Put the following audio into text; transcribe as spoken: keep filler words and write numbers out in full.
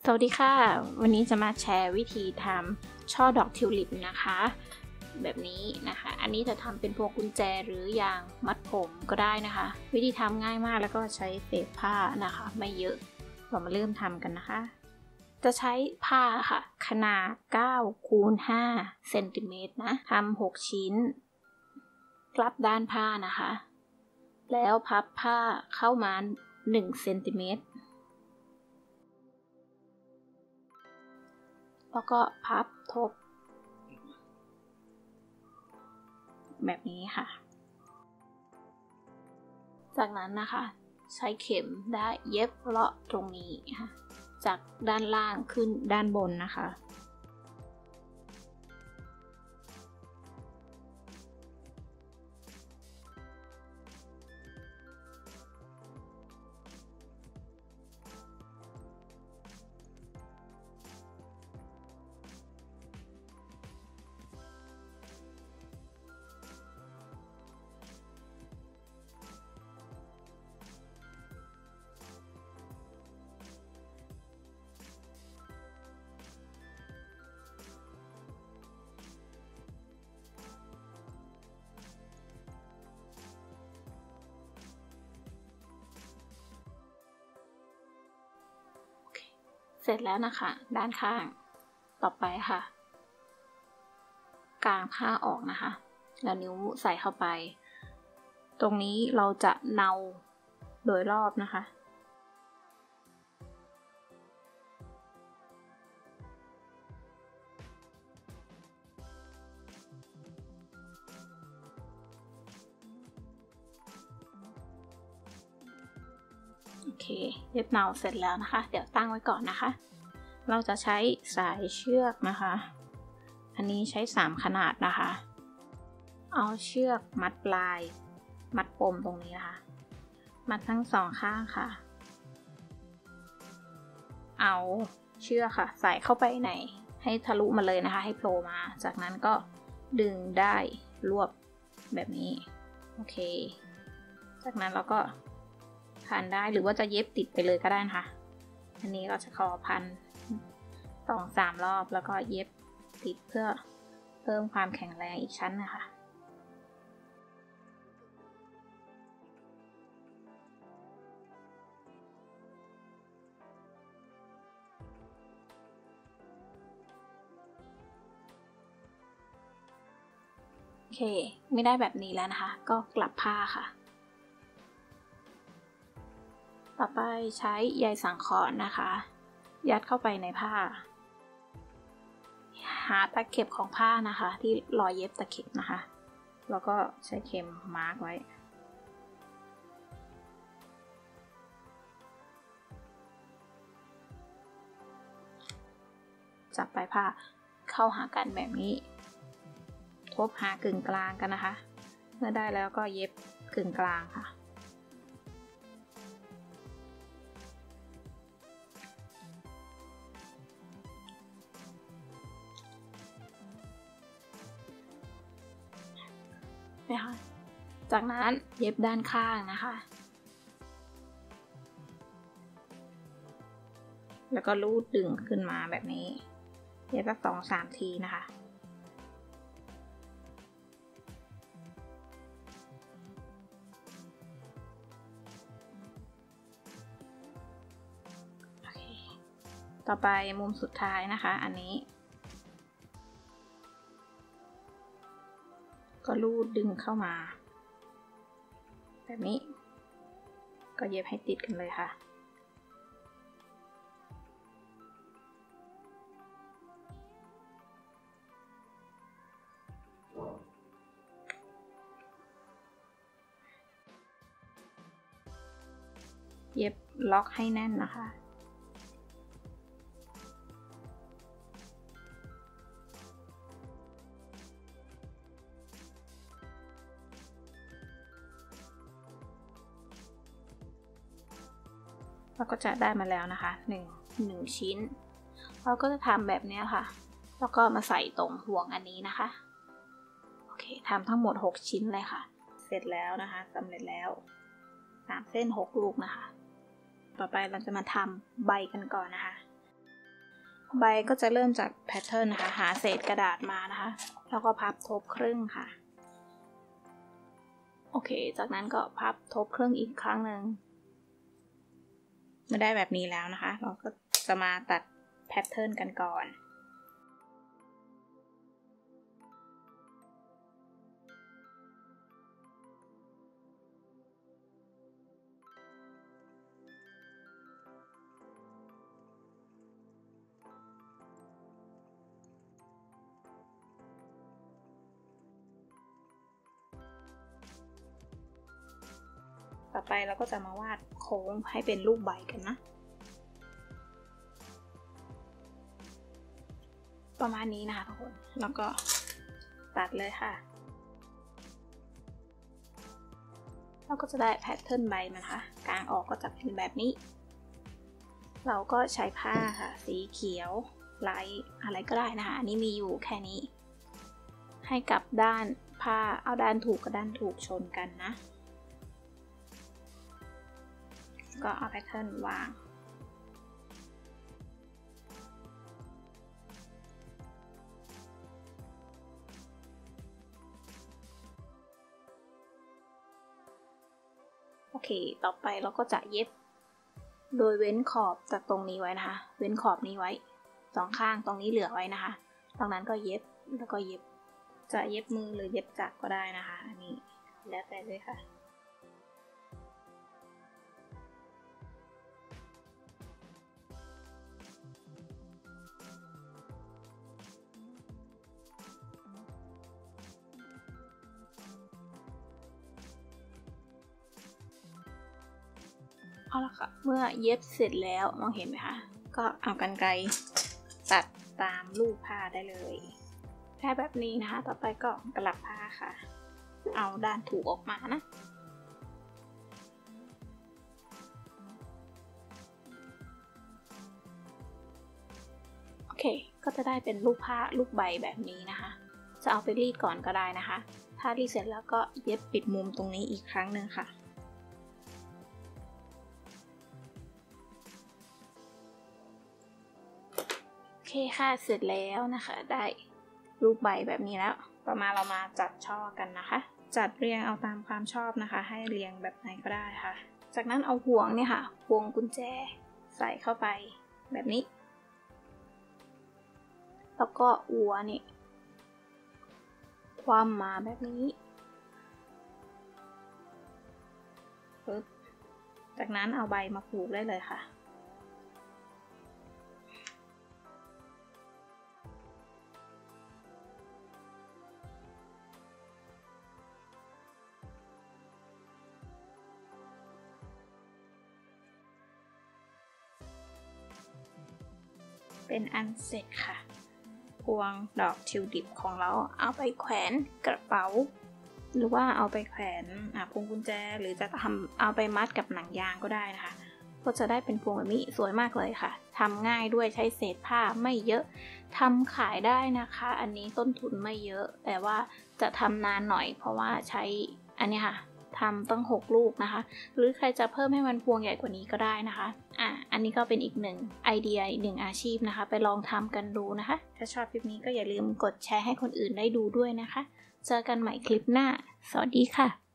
สวัสดีค่ะวันนี้จะมาแชร์วิธีทำช่อดอกทิวลิปนะคะแบบนี้นะคะอันนี้จะทำเป็นพวงกุญแจหรือยางมัดผมก็ได้นะคะวิธีทำง่ายมากแล้วก็ใช้เศษผ้านะคะไม่เยอะเรามาเริ่มทำกันนะคะจะใช้ผ้าค่ะขนาดเก้าคูณห้าเซนติเมตรนะทำหกชิ้นกลับด้านผ้านะคะแล้วพับผ้าเข้ามาหนึ่งเซนติเมตรแล้วก็พับทบแบบนี้ค่ะจากนั้นนะคะใช้เข็มได้เย็บเลาะตรงนี้ค่ะจากด้านล่างขึ้นด้านบนนะคะเสร็จแล้วนะคะด้านข้างต่อไปค่ะกางผ้าออกนะคะแล้วนิ้วใส่เข้าไปตรงนี้เราจะเนาโดยรอบนะคะโอเคเย็บเนาเสร็จแล้วนะคะเดี๋ยวตั้งไว้ก่อนนะคะเราจะใช้สายเชือกนะคะอันนี้ใช้สามขนาดนะคะเอาเชือกมัดปลายมัดปมตรงนี้นะคะมัดทั้งสองข้างค่ะเอาเชือกค่ะใส่เข้าไปในให้ทะลุมาเลยนะคะให้โผล่มาจากนั้นก็ดึงได้รวบแบบนี้โอเคจากนั้นเราก็พันได้หรือว่าจะเย็บติดไปเลยก็ได้นะคะอันนี้เราจะขอพันสองสามรอบแล้วก็เย็บติดเพื่อเพิ่มความแข็งแรงอีกชั้นนะคะโอเคไม่ได้แบบนี้แล้วนะคะก็กลับผ้าค่ะต่อไปใช้ใยสังเคราะห์นะคะยัดเข้าไปในผ้าหาตะเข็บของผ้านะคะที่รอยเย็บตะเข็บนะคะแล้วก็ใช้เข็มมาร์กไว้จับปลายผ้าเข้าหากันแบบนี้ทบหากึ่งกลางกันนะคะเมื่อได้แล้วก็เย็บกึ่งกลางค่ะนะคะจากนั้นเย็บด้านข้างนะคะแล้วก็ลูดดึงขึ้นมาแบบนี้เย็บสักสองสามทีนะคะโอเคต่อไปมุมสุดท้ายนะคะอันนี้ก็ลูดดึงเข้ามาแบบนี้ก็เย็บให้ติดกันเลยค่ะเย็บล็อกให้แน่นนะคะเราก็จะได้มาแล้วนะคะหนึ่ง หนึ่งชิ้นเราก็จะทำแบบนี้ค่ะแล้วก็มาใส่ตรงห่วงอันนี้นะคะโอเคทำทั้งหมดหกชิ้นเลยค่ะเสร็จแล้วนะคะสำเร็จแล้วสามเส้นหกลูกนะคะ ต่อไปเราจะมาทำใบกันก่อนนะคะใบก็จะเริ่มจากแพทเทิร์นนะคะหาเศษกระดาษมานะคะแล้วก็พับทบครึ่งค่ะโอเคจากนั้นก็พับทบครึ่งอีกครั้งหนึ่งเมื่อได้แบบนี้แล้วนะคะเราก็จะมาตัดแพทเทิร์นกันก่อนต่อไปเราก็จะมาวาดโค้งให้เป็นรูปใบกันนะประมาณนี้นะคะทุกคนแล้วก็ตัดเลยค่ะเราก็จะได้แพทเทิร์นใบมันค่ะกางออกก็จะเป็นแบบนี้เราก็ใช้ผ้าค่ะสีเขียวลายอะไรก็ได้นะคะอันนี้มีอยู่แค่นี้ให้กับด้านผ้าเอาด้านถูกกับด้านถูกชนกันนะก็เอาแพทเทิร์นวางโอเคต่อไปเราก็จะเย็บโดยเว้นขอบจากตรงนี้ไว้นะคะเว้นขอบนี้ไว้สองข้างตรงนี้เหลือไว้นะคะตรงนั้นก็เย็บแล้วก็เย็บจะเย็บมือหรือเย็บจักรก็ได้นะคะอันนี้แล้วแต่เลยค่ะเอาละค่ะเมื่อเย็บเสร็จแล้วมองเห็นไหมคะก็เอากรรไกรตัดตามรูปผ้าได้เลยแค่แบบนี้นะคะต่อไปก็กลับผ้าค่ะเอาด้านถูกออกมานะโอเคก็จะได้เป็นรูปผ้ารูปใบแบบนี้นะคะจะเอาไปรีดก่อนก็ได้นะคะถ้ารีดเสร็จแล้วก็เย็บปิดมุมตรงนี้อีกครั้งหนึ่งค่ะโอเคค่ะเสร็จแล้วนะคะได้รูปใบแบบนี้แล้วต่อมาเรามาจัดช่อกันนะคะจัดเรียงเอาตามความชอบนะคะให้เรียงแบบไหนก็ได้ค่ะจากนั้นเอาห่วงเนี่ยค่ะห่วงกุญแจใส่เข้าไปแบบนี้แล้วก็อัวนี่คว่ำมาแบบนี้ปึ๊บจากนั้นเอาใบมาผูกได้เลยค่ะเป็นอันเสร็จค่ะพวงดอกทิวลิปของเราเอาไปแขวนกระเป๋าหรือว่าเอาไปแขวนพวงกุญแจหรือจะทำเอาไปมัดกับหนังยางก็ได้นะคะก็จะได้เป็นพวงแบบนี้สวยมากเลยค่ะทำง่ายด้วยใช้เศษผ้าไม่เยอะทำขายได้นะคะอันนี้ต้นทุนไม่เยอะแต่ว่าจะทำนานหน่อยเพราะว่าใช้อันนี้ค่ะทำตั้งหกลูกนะคะหรือใครจะเพิ่มให้มันพวงใหญ่กว่านี้ก็ได้นะคะอ่ะอันนี้ก็เป็นอีกหนึ่งไอเดียอีกหนึ่งอาชีพนะคะไปลองทำกันดูนะคะถ้าชอบคลิปนี้ก็อย่าลืมกดแชร์ให้คนอื่นได้ดูด้วยนะคะเจอกันใหม่คลิปหน้าสวัสดีค่ะ